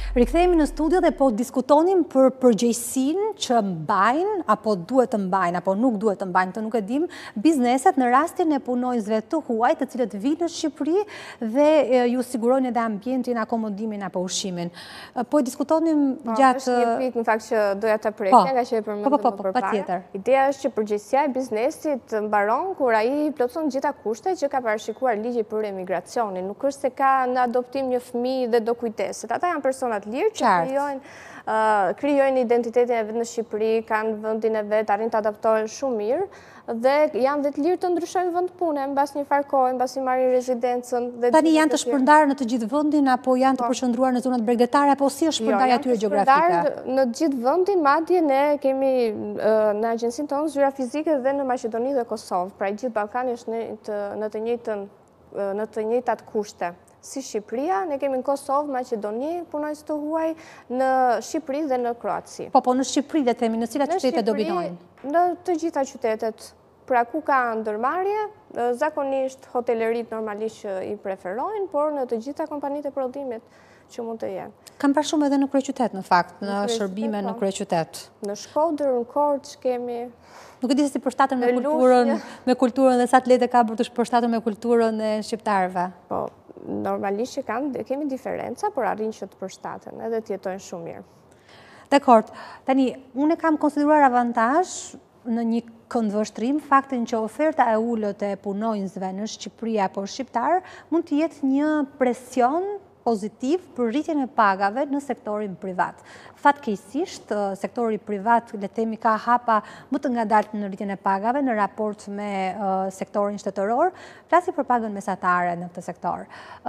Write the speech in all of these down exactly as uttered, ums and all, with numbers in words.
Rikthehemi në studio dhe po diskutonim për përgjegjësinë që mbajnë, apo duhet të mbajnë, apo nuk duhet të mbajnë, të nuk e dim, bizneset në rastin e punonjësve të huaj, të cilët vinë në Shqipëri dhe ju sigurojnë edhe ambientin, akomodimin apo ushqimin. Po diskutonim gjatë... është një pikë në fakt që doja ta prekja, nga që e përmendëm më përpara. Ideja është që përgjegjësia e biznesit mbaron kur ai plotson gjitha kushtet që ka parashikuar ligji për emigracionin. Nuk është se ka në adoptim një fëmijë dhe do kujdeset. Ata janë persona të lirë që krijojnë krijojnë identitetin e vet në Shqipëri, kanë vendin e vet, arrin të adaptohen shumë mirë dhe janë dhe të lirë të ndryshojnë vend pune mbas një farë kohe, mbasi marrin rezidencën. Tani janë të shpërndarë në të gjithë vendin apo janë të përqendruar në zonat bregdetare apo si është shpërndarja e tyre gjeografike? Në të gjithë vendin, madje ne kemi në agjencinë tonë zyra fizike dhe në Maqedoni dhe Kosovë. Pra i gjithë Ballkani është në të njëjtën në të njëjtat kushte. Si Shqipëria, ne kemi në Kosovë, Maqedoni, punojës të huaj, në Shqipëri dhe në Kroaci. Po, po, në Shqipëri dhe temi, në cilat qytete dominojnë? Në të gjitha qytetet. Pra ku ka ndërmarrje, zakonisht hotelerit normalisht që i preferojnë, por në të gjitha kompanitë e prodhimit që mund të jenë. Kam parë shumë edhe në kryeqytet, në fakt, në shërbime në kryeqytet. Në Shkodër, në Korçë kemi... Nuk e di se si përshtatën me kulturën, me kulturën dhe sa atlete ka për të përshtatën me kulturën e shqiptarëve. Po, normalisht që kanë, kemi diferenca, por arrin që të përshtaten edhe të jetojnë shumë mirë. Dekord. Tani, unë kam konsideruar avantazh në një këndvështrim faktin që oferta e ulët e punonjësve në Shqipëri apo shqiptar mund të jetë një presion pozitiv për rritjen e pagave në sektorin privat. Fatkeqësisht, sektori privat, le të themi, ka hapa më të ngadaltë në rritjen e pagave në raport me sektorin shtetëror, flasim për pagën mesatare në këtë sektor.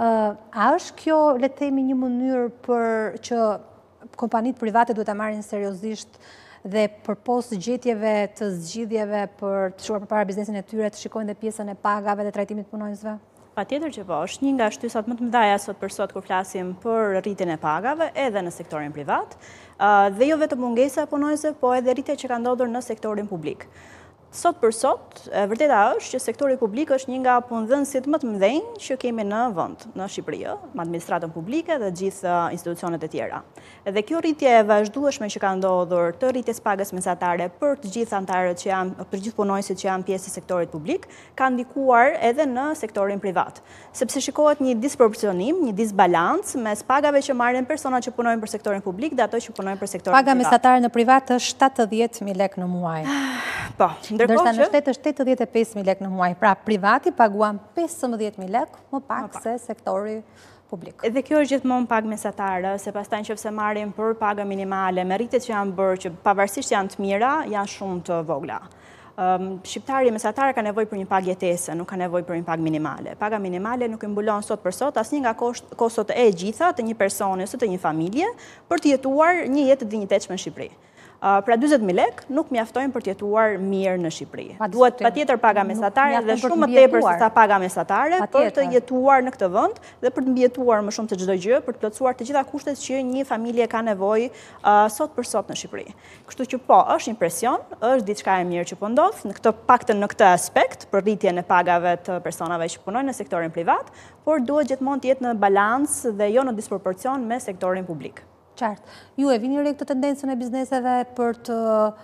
A është kjo, le të themi, një mënyrë për që kompanitë private duhet ta marrin seriozisht dhe përpos gjetjeve të zgjidhjeve për të shuar përpara biznesin e tyre, të shikojnë dhe pjesën e pagave dhe trajtimit punonjësve? Patjetër që po, është një nga shtysat më të mëdha sot për sot kur flasim për rritjen e pagave edhe në sektorin privat, dhe jo vetëm mungesa e punonjësve, po edhe rritja që ka ndodhur në sektorin publik. Sot për sot, vërteta është që sektori publik është një nga punëdhënësit më të mëdhenj që kemi në vend, në Shqipëri, me administratën publike dhe gjithë institucionet e tjera. Edhe kjo rritje e vazhdueshme që ka ndodhur të rritjes pagës mesatare për të gjithë anëtarët që janë, për gjithë punonjësit që janë pjesë e sektorit publik, ka ndikuar edhe në sektorin privat. Sepse shikohet një disproporcionim, një disbalancë mes pagave që marrin personat që punojnë për sektorin publik dhe ato që punojnë për sektorin privat. Paga mesatare në privat është shtatëdhjetë mijë lekë në muaj. Po, ndërsa në shtet është tetëdhjetë e pesë mijë lekë në muaj. Pra, privati paguan pesëmbëdhjetë mijë lekë më pak se sektori publik. Edhe kjo është gjithmonë pagë mesatare, se pastaj nëse marrim për paga minimale, me rritjet që janë bërë, që pavarësisht janë të mira, janë shumë të vogla. Shqiptari mesatar ka nevojë për një pagë jetese, nuk ka nevojë për një pagë minimale. Paga minimale nuk i mbulon sot për sot asnjë nga kostot e gjitha të një personi ose të një familje për të jetuar një jetë të dinjitetshme në Shqipëri. Pra dyzet mijë lekë nuk mjaftojnë për të jetuar mirë në Shqipëri. Duhet patjetër paga mesatare dhe shumë më tepër se sa paga mesatare për të jetuar në këtë vend dhe për të mbijetuar më shumë se çdo gjë, për të plotësuar të gjitha kushtet që një familje ka nevojë sot për sot në Shqipëri. Kështu që po, është një presion, është diçka e mirë që po ndodh, në këtë paktën në këtë aspekt për rritjen e pagave të personave që punojnë në sektorin privat, por duhet gjithmonë të jetë në balancë dhe jo në disproporcion me sektorin publik. Qartë. Ju e vini re këtë tendencën e bizneseve për të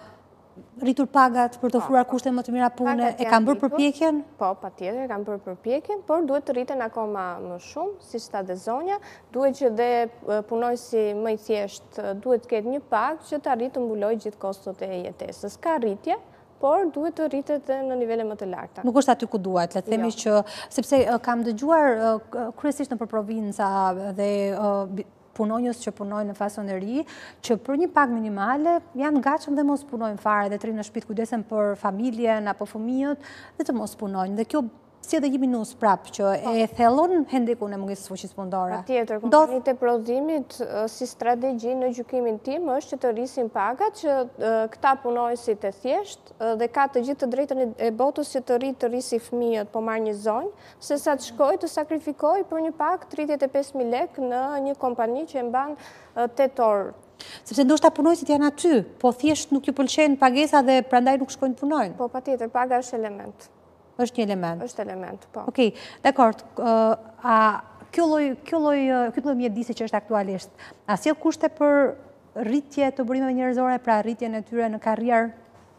rritur pagat, për të ofruar kushte më të mira pune, e kanë bërë përpjekjen? Po, patjetër, e kanë bërë përpjekjen, por duhet të rriten akoma më shumë, siç tha dhe zonja, duhet që dhe punojësi më i thjeshtë duhet të ketë një pagë që të arrijë të mbulojë gjithë kostot e jetesës. Ka rritje, por duhet të rritet në nivele më të larta. Nuk është aty ku duhet, le të themi që sepse kam dëgjuar kryesisht nëpër provinca dhe punonjës që punojnë në fasoneri, që për një pagë minimale janë gatshëm dhe mos punojnë fare dhe të rinë në shtëpi kujdesen për familjen apo fëmijët dhe të mos punojnë. Dhe kjo si edhe një minus prap që e thellon hendikun e mungesës fuqisë punëtore. Patjetër, kompanitë e prodhimit si strategji në gjykimin tim është që të rrisin pagat që këta punojësit e thjesht dhe ka të gjithë të drejtën e botës që të rritë të rrisi fëmijët po marrë një zonjë, se sa të shkoj të sakrifikoj për një pagë tridhjetë e pesë mijë lekë në një kompani që e mban tetë orë. Sepse ndoshta punojësit janë aty, po thjesht nuk ju pëlqen pagesa dhe prandaj nuk shkojnë punojnë. Po patjetër, paga është element. Është një element. Është element, po. Okej, dakord. A kjo lloj mjedisi që është aktualisht, a sjell kushte për rritje të burimeve njerëzore, pra rritjen e tyre në karrierë?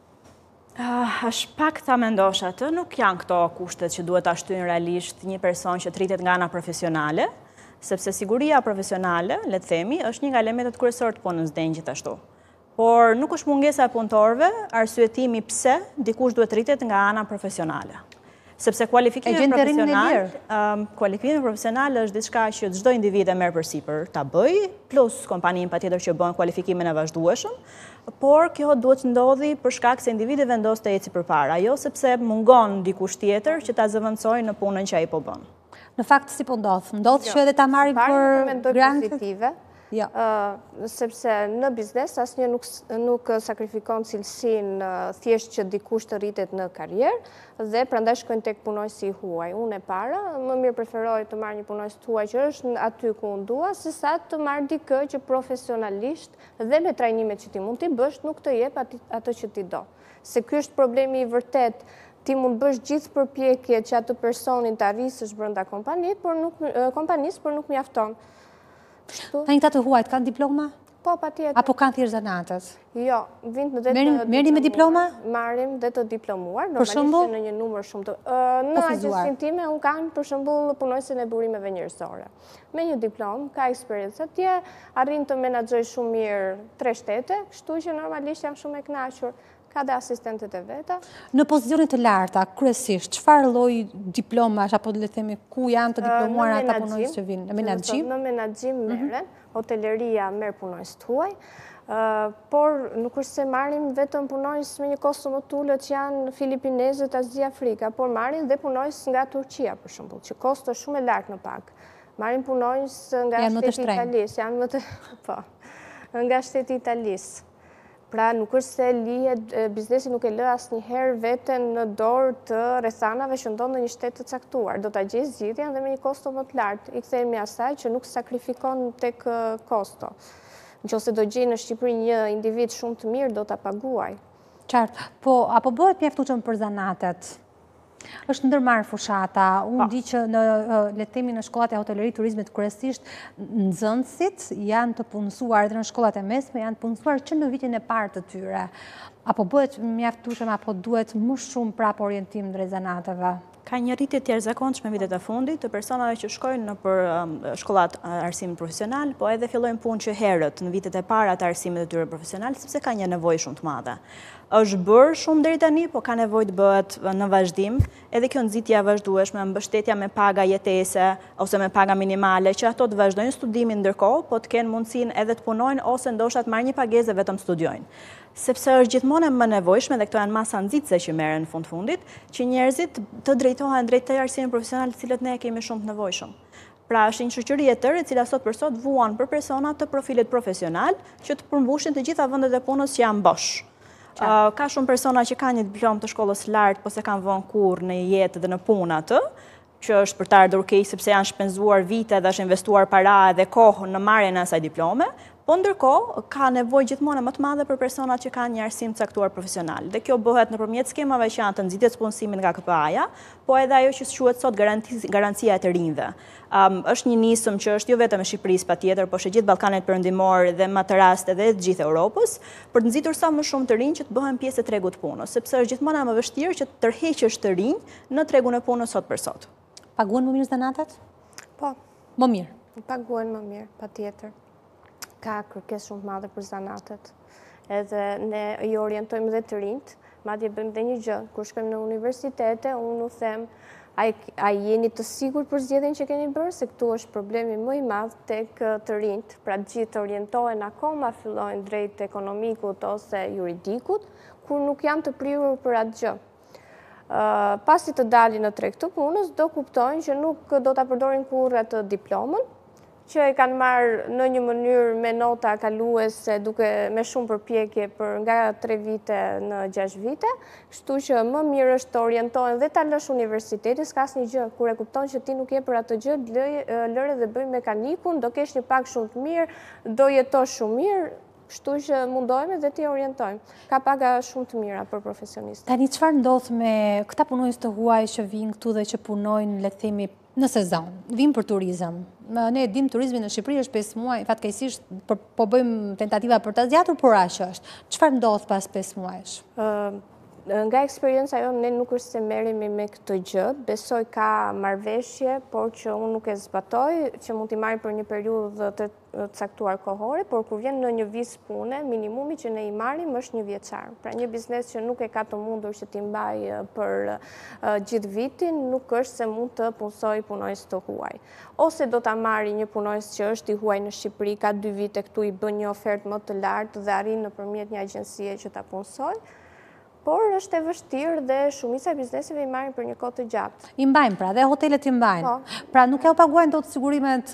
Është pak ta mendosh atë, nuk janë këto kushtet që duhet ta shtyjnë realisht një person që të rritet nga ana profesionale, sepse siguria profesionale, le të themi, është një nga elementet kryesorë të punës denj gjithashtu. Por nuk është mungesa e punëtorëve, arsyetimi pse dikush duhet të rritet nga ana profesionale. Sepse kualifikimi profesional, kualifikimi profesional është diçka që çdo individ e merr përsipër ta bëj, plus kompaninë patjetër që bën kualifikimin e vazhdueshëm, por kjo duhet të ndodhi për shkak se individi vendos të eci përpara, jo sepse mungon dikush tjetër që ta zëvendësojë në punën që ai po bën. Në fakt si po ndodh? Ndodh që edhe ta marrin për grantë? Jo. Sepse në biznes asnjë nuk sakrifikon cilësinë thjesht që dikush të rritet në karrierë dhe prandaj shkojnë tek punojësi huaj. Unë e para, më mirë preferoj të marr një punojës huaj që është aty ku unë dua, sesa të marr dikë që profesionalisht dhe me trajnimet që ti mund t'i bësh nuk të jep atë që ti do. Se ky është problemi i vërtet. Ti mund bësh gjithë përpjekje që atë personin të arrisësh brenda kompanisë, por nuk kompanisë, por nuk mjafton. Ta një këta të huajt, kanë diploma? Po, pa tjetër. Apo kanë thjesht zanatës? Jo, vind në dhe të diplomuar. Merrni me diploma? Marim dhe të diplomuar, për shembull në një numër shumë të... Në agjencinë time, unë kam për shembull punojësin e burimeve njerëzore. Me një diplom, ka eksperiencë atje, arrin të menaxhoj shumë mirë tre shtete, kështu që normalisht jam shumë e kënaqur. Ka dhe asistentet e veta. Në pozicionit të larta, kryesisht, çfarë lloj diplomash apo le të themi ku janë të diplomuar ata punojës që vinë? Në menaxhim? Në menaxhim merren, hoteleria merr punojës tuaj, por nuk është se marrim vetëm punojës me një kosto më të ulët që janë filipinezët, Azia, Afrika, por marrin dhe punojës nga Turqia, për shembull, që kosto është shumë e lartë në pagë. Marrin punojës nga shteti italisë, janë më të po. Nga shteti italisë. Pra nuk është se lihet, biznesi nuk e lë asnjëherë veten në dorë të rrethanave që ndodhin në një shtet të caktuar. Do ta gjej zgjidhjen dhe me një kosto më të lartë. I kthehemi asaj që nuk sakrifikon tek kosto. Nëse do gjej në Shqipëri një individ shumë të mirë, do ta paguaj. Qartë. Po apo bëhet mjaftueshëm për zanatet? Është ndërmarrë fushata. Unë di që në le të themi në shkollat e hotelërisë turizmit kryesisht nxënësit janë të punësuar edhe në shkollat e mesme janë të punësuar që në vitin e parë të tyre. Apo bëhet mjaftueshëm apo duhet më shumë prap orientim drejt zanateve? Ka një rritje të jashtëzakonshme vitet e fundit të personave që shkojnë në për shkollat arsimit profesional, po edhe fillojnë punë që herët në vitet e para të arsimit të tyre profesional, sepse ka një nevojë shumë të madhe. Është bërë shumë deri tani, po ka nevojë të bëhet në vazhdim, edhe kjo nxitje e vazhdueshme, mbështetja me paga jetese ose me paga minimale, që ato të vazhdojnë studimin ndërkohë, po të kenë mundësinë edhe të punojnë ose ndoshta të marrin një pagesë vetëm studiojnë. Sepse është gjithmonë më nevojshme dhe këto janë masa nxitëse që merren në fund fundit, që njerëzit të drejtohen drejt të arsimit profesional, të cilët ne kemi shumë të nevojshëm. Pra është një shoqëri e tërë e cila sot për sot vuan për persona të profilit profesional që të përmbushin të gjitha vendet e punës që janë bosh. Ka shumë persona që kanë një diplomë të shkollës së lartë, po se kanë vënë kurrë në jetë dhe në punë atë, që është për të ardhur keq sepse janë shpenzuar vite dhe është investuar para dhe kohë në marrjen e asaj diplome, po ndërkohë ka nevojë gjithmonë më të madhe për personat që kanë një arsim të caktuar profesional. Dhe kjo bëhet nëpërmjet skemave që janë të nxitjes punësimit nga K P A-ja, po edhe ajo që quhet sot garancia e të rinjve. Um, është një nisëm që është jo vetëm e Shqipërisë patjetër, por është e gjithë Ballkanit Perëndimor dhe më të rast edhe të gjithë Europës, për të nxitur sa më shumë të rinj që të bëhen pjesë e tregut të punës, sepse është gjithmonë më vështirë që të tërheqësh të rinj në tregun e punës sot për sot. Paguhen më mirë zanatat? Po. Më mirë? Paguhen më mirë, patjetër. Ka kërkesë shumë të madhe për zanatet. Edhe ne i orientojmë dhe të rinjt, madje bëjmë dhe një gjë, kur shkojmë në universitete, unë u them, a jeni të sigur për zgjedhjen që keni bërë, se këtu është problemi më i madh tek të rinjt, pra të gjithë orientohen akoma fillojnë drejt ekonomikut ose juridikut, kur nuk janë të prirur për atë gjë. Pasi të dalin në treg të punës, do kuptojnë që nuk do ta përdorin kurrë atë diplomën, që e kanë marrë në një mënyrë me nota kaluese duke me shumë përpjekje për nga tre vite në gjashtë vite, kështu që më mirë është të orientohen dhe ta lësh universitetin, s'ka asnjë gjë, kur e kupton që ti nuk je për atë gjë, lëre dhe bëj mekanikun, do kesh një pagë shumë të mirë, do jetosh shumë mirë, kështu që mundohemi dhe ti orientojmë. Ka paga shumë të mira për profesionistët. Tani çfarë ndodh me këta punonjës të huaj që vinë këtu dhe që punojnë, le të themi, Në sezon, vim për turizëm. Ne dim turizmi në Shqipëri është pesë muaj, fatkeqësisht po bëjmë tentativa për ta zgjatur, por aq është. Çfarë ndodh pas pesë muajsh? Nga eksperienca jonë, ne nuk është se merremi me këtë gjë, besoj ka marrëveshje, por që unë nuk e zbatoj, që mund t'i marrim për një periudhë të caktuar kohore, por kur vjen në një vit pune, minimumi që ne i marrim është një vjeçar. Pra një biznes që nuk e ka të mundur që t'i mbaj për gjithë vitin, nuk është se mund të punsoj punojës të huaj. Ose do t'a marri një punojës që është i huaj në Shqipëri, ka dy vite këtu, i bën një ofertë më të lartë dhe arrin nëpërmjet një agjencie që ta punsoj. Por është e vështirë dhe shumica e bizneseve i marrin për një kohë të gjatë. I mbajnë pra, dhe hotelet i mbajnë. Pra nuk e u paguajnë dot sigurimet,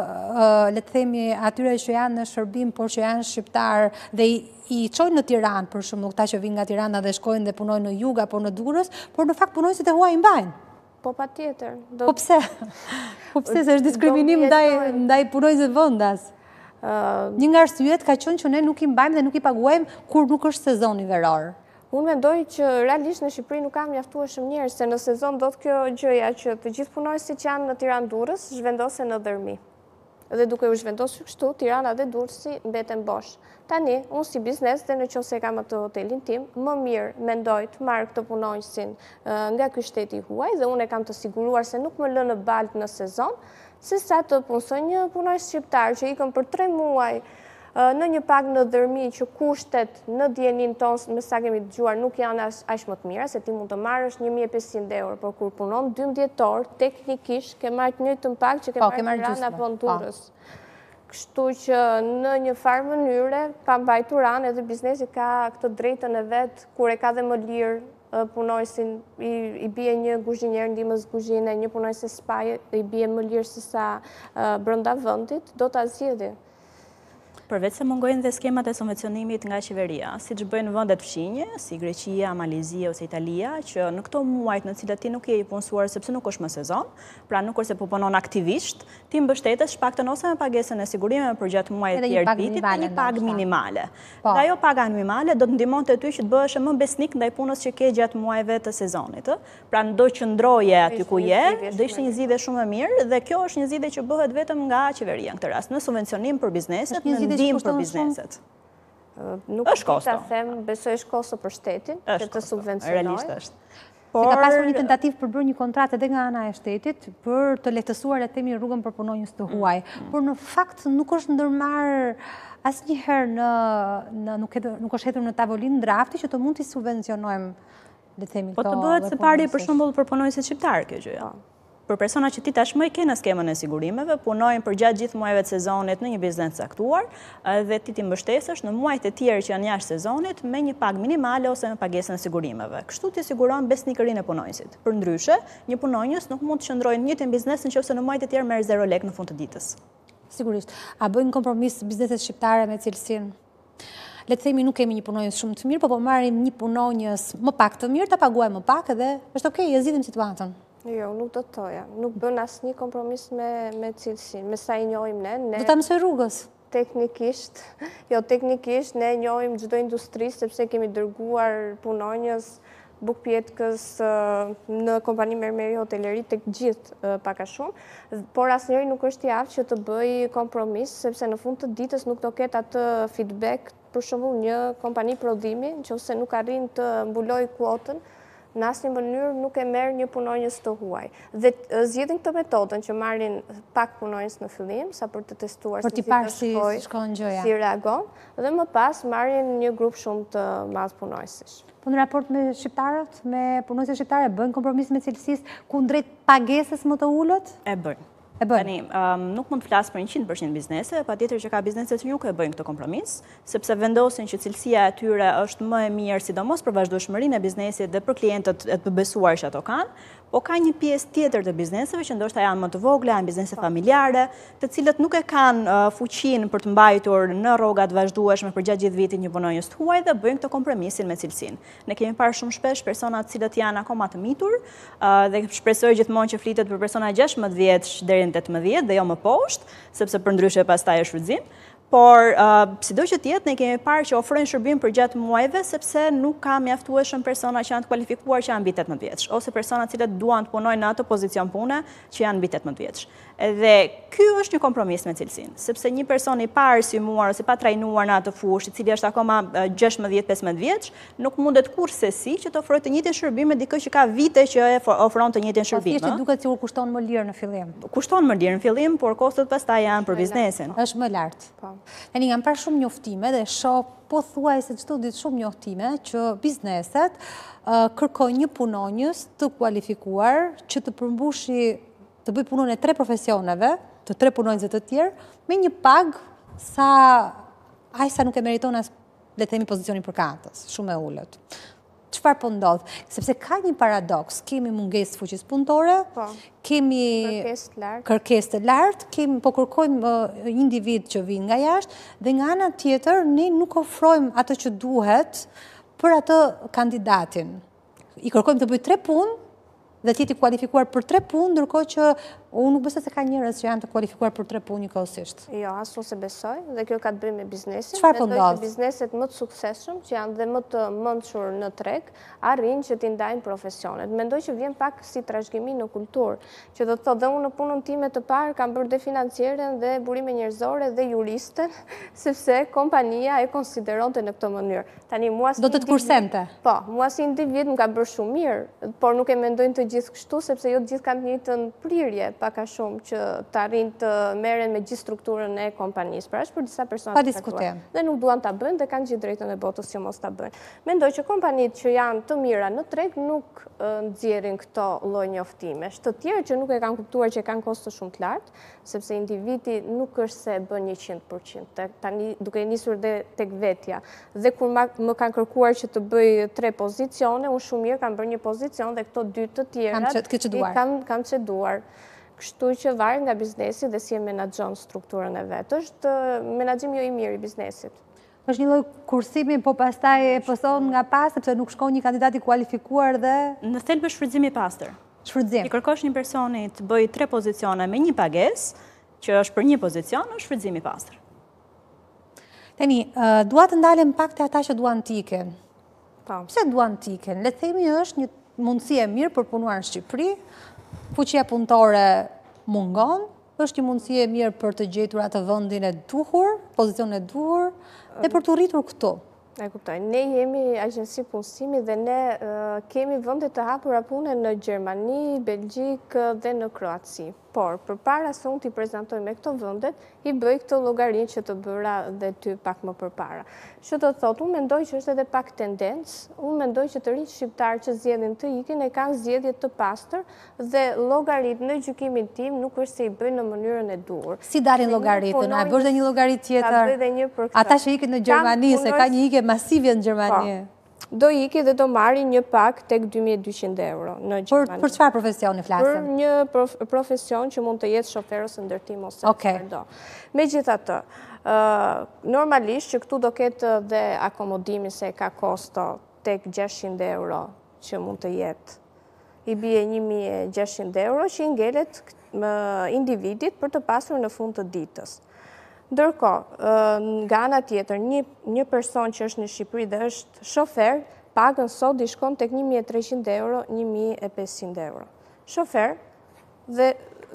le të themi, atyre që janë në shërbim, por që janë shqiptar dhe i çojnë në Tiranë, për shembull, këta që vinë nga Tirana dhe shkojnë dhe punojnë në Jug apo në Durrës, por në fakt punojësit e huaj i mbajnë. Po patjetër. Po pse? Po pse se është diskriminim ndaj punojësve vendas? Një nga arsyet ka qenë që ne nuk i mbajmë dhe nuk i paguajmë kur nuk është sezoni veror. Unë mendoj që realisht në Shqipëri nuk kam mjaftueshëm njerëz, se në sezon do të kjo gjëja që të gjithë punojësit që janë në Tiranë Durrës zhvendosen në dërmi. Dhe duke u zhvendosur kështu, Tirana dhe Durrësi mbeten bosh. Tani, unë si biznes dhe në qoftë se kam atë hotelin tim, më mirë mendoj të marr këtë punonjësin nga ky shteti huaj dhe unë e kam të siguruar se nuk më lë në baltë në sezon, se sa të punsoj një punonjës shqiptar që ikën për tre muaj në një pagë në dërmi që kushtet në dijenin tonë, me sa kemi dëgjuar, nuk janë aq më të mira, se ti mund të marrësh një mijë e pesëqind euro, por kur punon dymbëdhjetë orë, teknikisht ke marrë të njëjtën pagë që ke marrë në Tiranë apo në Durrës. Kështu që në një farë mënyre, pa mbajtur anë, edhe biznesi ka këtë drejtën e vet, kur e ka dhe më lirë punojësin, i bie një kuzhinier ndihmës kuzhine, një punojës spa, i bie më lirë se sa brenda vendit, do ta zgjidhë. Përveç se mungojnë dhe skemat e subvencionimit nga qeveria, si që bëjnë vëndet fqinje, si Greqia, Malizia ose Italia, që në këto muajt në cilat ti nuk je i punësuar sepse nuk është më sezon, pra nuk është se po punon aktivisht, ti mbështetesh paktën ose me pagesën e sigurime për gjatë muajt të tjerë vitit dhe një pagë minimale. Dhe ajo paga minimale do të ndihmonte ty që të bëhesh më besnik ndaj punës që ke gjatë muajve të sezonit. Pra do qëndroje aty ku je, do ishte një zgjidhje shumë e mirë dhe kjo është një zgjidhje që bëhet vetëm nga qeveria në këtë rast, në subvencionim për bizneset, dim për bizneset. Nuk është ta them, besoj është kosto për shtetin, që të subvencionoj. Realisht është. Se ka pasur një tentativë për bërë një kontratë edhe nga ana e shtetit për të lehtësuar le të themi rrugën për punonjës të huaj. Por në fakt nuk është ndërmarrë asnjëherë në nuk është hedhur në tavolinë drafti që të mund t'i subvencionojmë le të themi këto. Po të bëhet së pari për shembull për punonjësit shqiptar kjo gjë. Për persona që ti tashmë i ke në skemën e sigurimeve, punojnë për gjatë gjithë muajve të sezonit në një biznes caktuar dhe ti ti mbështesesh në muajt e tjerë që janë jashtë sezonit me një pagë minimale ose me pagesën e sigurimeve. Kështu ti siguron besnikërinë e punonjësit. Përndryshe, një punonjës nuk mund të qëndrojë në njëjtin biznes nëse në muajt e tjerë merr zero lek në fund të ditës. Sigurisht. A bëjnë kompromis bizneset shqiptare me cilësinë? Le të themi nuk kemi një punonjës shumë të mirë, por po marrim një punonjës më pak të mirë, ta paguajmë më pak dhe është okay, e zgjidhim situatën. Jo, nuk do të toja. Nuk bën asnjë kompromis me cilësinë, me sa i njohim ne. Do ta mësoj rrugës. Teknikisht, jo teknikisht ne njohim çdo industri sepse kemi dërguar punonjës bukpjetkës në kompani mermeri hoteleri tek gjithë pak a shumë, por asnjëri nuk është i aftë që të bëj kompromis sepse në fund të ditës nuk do ketë atë feedback, për shembull një kompani prodhimi, nëse nuk arrin të mbulojë kuotën, në asnjë mënyrë nuk e merr një punonjës të huaj. Dhe zgjedhin këtë metodën që marrin pak punonjës në fillim, sa për të testuar si si shkon gjëja, si reagon, dhe më pas marrin një grup shumë të madh punonjësish. Po në raport me shqiptarët, me punonjësit shqiptarë, bëjnë kompromis me cilësisë kundrejt pagesës më të ulët? E bëjnë. Tani, nuk mund të flasë për njëqind përqind biznese, pa tjetër që ka bizneset që nuk e bëjnë këtë kompromis, sepse vendosin që cilësia e tyre është më e mirë, sidomos për vazhdueshmërinë e biznesit dhe për klientët e të besuar që ato kanë, po ka një pjesë tjetër të bizneseve që ndoshta janë më të vogla, janë biznese familjare, të cilët nuk e kanë fuqinë për të mbajtur në rroga të vazhdueshme për gjatë gjithë vitit një punonjës të huaj dhe bëjnë këtë kompromisin me cilësinë. Ne kemi parë shumë shpesh persona të cilët janë akoma të mitur dhe shpresoj gjithmonë që flitet për persona gjashtë vjeç deri në tetëmbëdhjetë dhe jo më poshtë, sepse përndryshe pastaj është shfrytëzim. Por, si do që tjetë, ne kemi parë që ofrojnë shërbim për gjatë muajve, sepse nuk ka mjaftueshëm persona që janë të kualifikuar që janë mbi tetëmbëdhjetë vjeç, ose persona cilët duan të punojnë në atë pozicion pune që janë mbi tetëmbëdhjetë vjeç. Dhe ky është një kompromis me cilësinë, sepse një person i parë symuar ose pa trajnuar në atë fushë, i cili është akoma gjashtëmbëdhjetë pesëmbëdhjetë vjeç, nuk mundet kurrë si që të ofrojë të njëjtin shërbim me dikë që ka vite që e ofron të njëjtin shërbim. Thjesht duket sikur kushton më lirë në fillim. Kushton më lirë në fillim, por kostot pastaj janë për biznesin. Është më lart. Po. Tani kam parë shumë njoftime dhe shoh pothuajse çdo ditë shumë njoftime që bizneset kërkojnë një punonjës të kualifikuar që të përmbushi të bëj punën e tre profesioneve, të tre punonjësve të tjerë, me një pagë sa aq sa nuk e meriton as le të themi pozicionin përkatës, shumë e ulët. Çfarë po ndodh? Sepse ka një paradoks, kemi mungesë fuqisë punëtore, kemi kërkesë të lartë, kemi po kërkojmë individ që vijnë nga jashtë dhe nga ana tjetër ne nuk ofrojmë atë që duhet për atë kandidatin. I kërkojmë të bëjë tre punë dhe të jetë i kualifikuar për tre punë, ndërkohë që unë nuk besoj se ka njerëz që janë të kualifikuar për tre punë njëkohësisht. Jo, as unë se besoj, dhe kjo ka të bëjë me biznesin. Çfarë po ndodh? Mendoj që bizneset më të suksesshëm, që janë dhe më të mençur në treg, arrin që t'i ndajnë profesionet. Mendoj që vjen pak si trashëgimi në kulturë, që do të thotë dhe unë në punën time të parë kam bërë dhe financieren dhe burime njerëzore dhe juristen, sepse kompania e konsideronte në këtë mënyrë. Tani mua si do të të kursente. Po, mua si individ më ka bërë shumë mirë, por nuk e mendojnë të gjithë kështu, sepse jo të gjithë kanë të njëjtën prirje, paka shumë që të arrin të merren me gjithë strukturën e kompanisë. Pra është për disa persona pa diskutim. Dhe nuk duan ta bëjnë dhe kanë gjithë drejtën e botës që mos ta bëjnë. Mendoj që kompanitë që janë të mira në treg nuk nxjerrin këto lloj njoftimesh. Të tjerë që nuk e kanë kuptuar që kanë kosto shumë të lartë, sepse individi nuk është se bën njëqind përqind. Tani duke nisur dhe tek vetja. Dhe kur më kanë kërkuar që të bëj tre pozicione, unë shumë mirë kam bërë një pozicion dhe këto dy të tjera kam kam çeduar. Kështu që varet nga biznesi dhe si e menaxhon strukturën e vet. Është menaxhim jo i mirë i biznesit. Është një lloj kursimi, po pastaj e pëson nga pas sepse nuk shkon një kandidat i kualifikuar dhe në thelb është shfrytëzim i pastër. Shfrytëzim. Ti kërkosh një personi të bëjë tre pozicione me një pagesë, që është për një pozicion, është shfrytëzim i pastër. Tani, dua të ndalem pak te ata që duan të iken. Po. Pse duan të iken? Le të themi është një mundësi e mirë për punuar në Shqipëri. Fuqia punëtore mungon, është një mundësi e mirë për të gjetur atë vendin e duhur, pozicionin e duhur dhe për të rritur këtu. E kuptoj. Ne jemi agjenci punësimi dhe ne kemi vende të hapura pune në Gjermani, Belgjik dhe në Kroaci. Por, përpara se unë t'i prezantoj me këto vendet, i bëj këtë llogarinë që të bëra dhe ty pak më përpara. Që të thotë, unë mendoj që është edhe pak tendencë, unë mendoj që të rinjtë shqiptarë që zgjedhin të ikin e kanë zgjedhje të pastër dhe llogaritë në gjykimin tim nuk është se i bëjnë në mënyrën e duhur. Si dalin llogaritën? A bësh dhe një llogaritë tjetër? Ata që ikin në Gjermani, se ka një ikje masive në Gjermani. Do iki dhe do marri një pak tek dy mijë e dyqind euro në Gjermani. Për çfarë profesioni flasim? Për një profesion që mund të jetë shofer ose ndërtim ose çfarë do. Megjithatë, normalisht që këtu do ketë dhe akomodimi se ka kosto tek gjashtëqind euro që mund të jetë. I bie një mijë e gjashtëqind euro që i ngelet individit për të pasur në fund të ditës. Ndërkohë, nga ana tjetër, një person që është në Shqipëri dhe është shofer, pagën sot i shkon tek një mijë e treqind euro, një mijë e pesëqind euro. Shofer dhe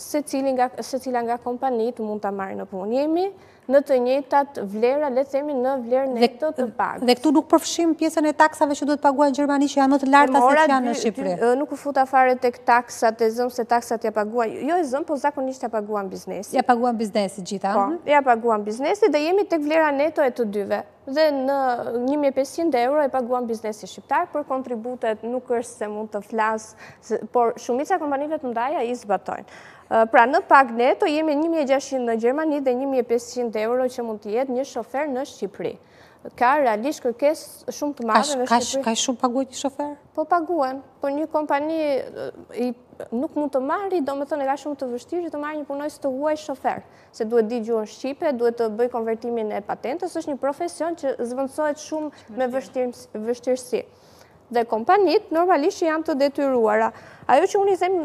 secila nga kompanitë mund ta marrë në punë. Jemi në të njëjtat vlera, le të themi në vlerën neto të pagës. Dhe këtu nuk përfshim pjesën e taksave që duhet paguajnë në Gjermani që janë më të larta se që janë në Shqipëri. Nuk u futa fare tek taksat e zëm se taksat ja paguan. Jo e zëm, po zakonisht ja paguan biznesi. Ja paguan biznesi gjitha. Po, ja paguan biznesi dhe jemi tek vlera neto e të dyve. Dhe në një mijë e pesëqind euro e paguan biznesi shqiptar, për kontributet nuk është se mund të flas, por shumica kompanive të mëdha i zbatojnë. Pra në pagë neto jemi një mijë e gjashtëqind në Gjermani dhe një mijë e pesëqind euro që mund të jetë një shofer në Shqipëri. Ka realisht kërkesë shumë të madhe në Shqipëri. Ka shumë paguajt një shofer? Po paguan, por një kompani nuk mund të marri, do me thënë e ka shumë të vështirë që të marri një punojës të huaj shofer, se duhet di gjuhën shqipe, duhet të bëj konvertimin e patentës, është një profesion që zvendësohet shumë me vështirësi. dhe kompanit normalisht janë të detyruara. Ajo që unë i them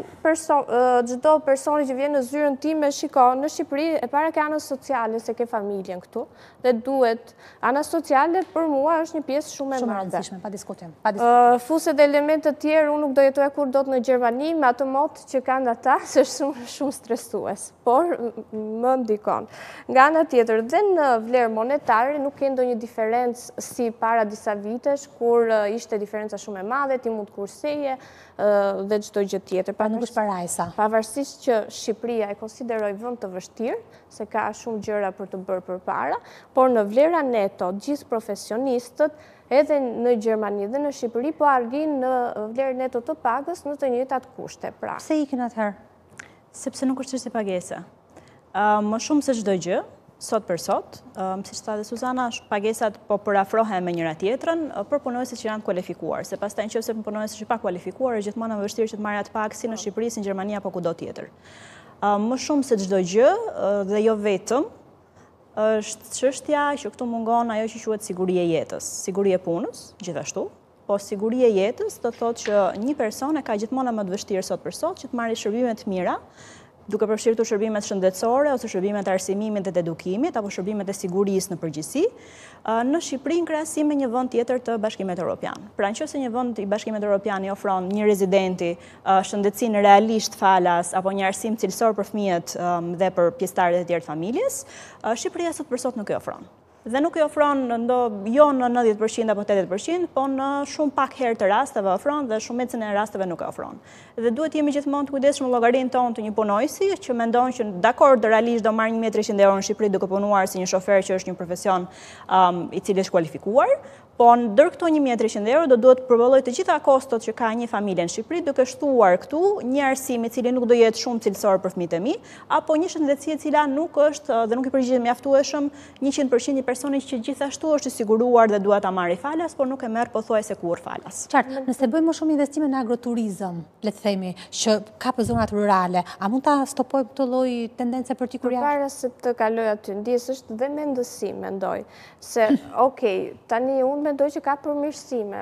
çdo personi që vjen në zyrën time, shiko, në Shqipëri e para ke anën sociale, se ke familjen këtu, dhe duhet, ana sociale për mua është një pjesë shumë e madhe. Shumë e rëndësishme, pa diskutim. Fuset dhe elementet tjerë, unë nuk do jetoja kur do të në Gjermani, me atë motë që kanë ata, se është shumë stresues, por më ndikon. Nga ana tjetër, dhe në vlerë monetare, nuk ke ndonjë diferencë si para disa vitesh, kur ishte diferenca shumë e madhe, ti mund të kurseje, dhe çdo gjë tjetër. Pa nuk është parajsa. Pavarësisht që Shqipëria e konsideroj vend të vështirë, se ka shumë gjëra për të bërë përpara, por në vlera neto, gjithë profesionistët, edhe në Gjermani dhe në Shqipëri, po arrin në vlerë neto të pagës në të njëjtat kushte. Pra. Pse ikin atëherë? Sepse nuk është çështje pagese. Më shumë se çdo gjë, sot për sot, si që tha dhe Suzana, pagesat po përafrohen me njëra tjetrën për punojësit që janë kualifikuar, se pastaj nëse punojësit që pa kualifikuar, është gjithmonë e vështirë që të marrë atë pagë si në Shqipëri, si në Gjermani apo kudo tjetër. Më shumë se çdo gjë dhe jo vetëm, është çështja që këtu mungon ajo që quhet siguria e jetës, siguria e punës, gjithashtu, po siguria e jetës do thotë që një person e ka gjithmonë më të vështirë sot për sot që të marrë shërbime të mira, duke përfshirë shërbimet shëndetësore ose shërbimet e arsimimit dhe të edukimit apo shërbimet e sigurisë në përgjithësi, në Shqipëri në krahasim me një vend tjetër të Bashkimit Evropian. Pra nëse një vend i Bashkimit Evropian i ofron një rezidenti shëndetësinë realisht falas apo një arsim cilësor për fëmijët dhe për pjesëtarët e tjerë të familjes, Shqipëria sot për sot nuk e ofron. Dhe nuk e ofron jo në nëntëdhjetë përqind apo tetëdhjetë përqind, po në shumë pak herë të rasteve ofron dhe shumicën e rasteve nuk e ofron. Dhe duhet jemi gjithmonë të kujdesshëm në llogarinë tonë të një punojësi që mendon që dakord realisht do marr një mijë e tresqind euro në Shqipëri duke punuar si një shofer që është një profesion i cili është kualifikuar, po ndër këto një mijë e tresqind euro do duhet të përballoj të gjitha kostot që ka një familje në Shqipëri duke shtuar këtu një arsim i cili nuk do jetë shumë cilësor për fëmijët e mi, apo një shëndetësi e cila nuk është dhe nuk i përgjigjet mjaftueshëm njëqind përqind personi që gjithashtu është i siguruar dhe duhet ta marrë falas, por nuk e merr pothuajse kur falas. Qartë, nëse bëjmë më shumë investime në agroturizëm, le të themi, që ka për zonat rurale, a mund ta stopojmë këtë lloj tendence partikulare? Përpara se të kaloj aty, ndjes është dhe mendësi, mendoj, se okay, tani unë mendoj që ka përmirësime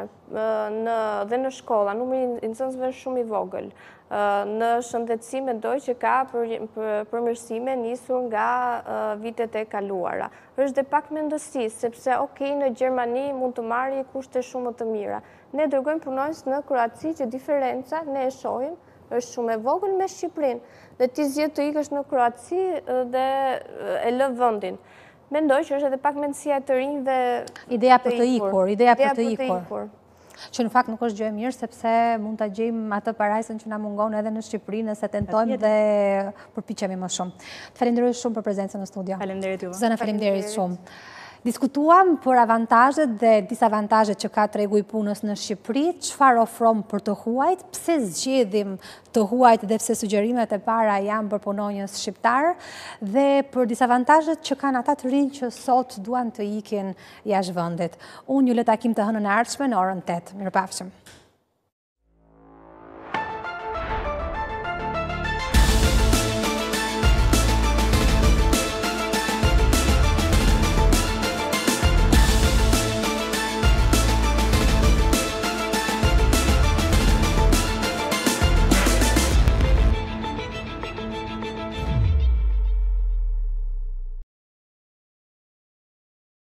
dhe në shkolla, numri i nxënësve është shumë i vogël. Në shëndetësi mendoj që ka përmirësime nisur nga vitet e kaluara. Është dhe pak mendësi, sepse okay, në Gjermani mund të marrë kushte shumë të mira. Ne dërgojmë punonjës në Kroaci që diferenca ne e shohim është shumë e vogël me Shqipërinë. Dhe ti zgjedh të ikësh në Kroaci dhe e lë vendin. Mendoj që është edhe pak mendësia e të rinjve. Ideja për të ikur, ideja për të ikur. Që në fakt nuk është gjë e mirë, sepse mund të gjejmë atë parajsën që na mungon edhe në Shqipëri nëse tentojmë dhe përpiqemi më shumë. Të falenderoj shumë për prezencën në studio. Faleminderit juve. Zëna, faleminderit shumë. Diskutuam për avantazhet dhe disavantazhet që ka tregu i punës në Shqipëri, çfarë ofron për të huajt, pse zgjedhim të huajt dhe pse sugjerimet e para janë për punonjës shqiptar, dhe për disavantazhet që kanë ata të rinj që sot duan të ikin jashtë vendit. Unë ju le takim të hënën e ardhshme në orën tetë. Mirupafshim.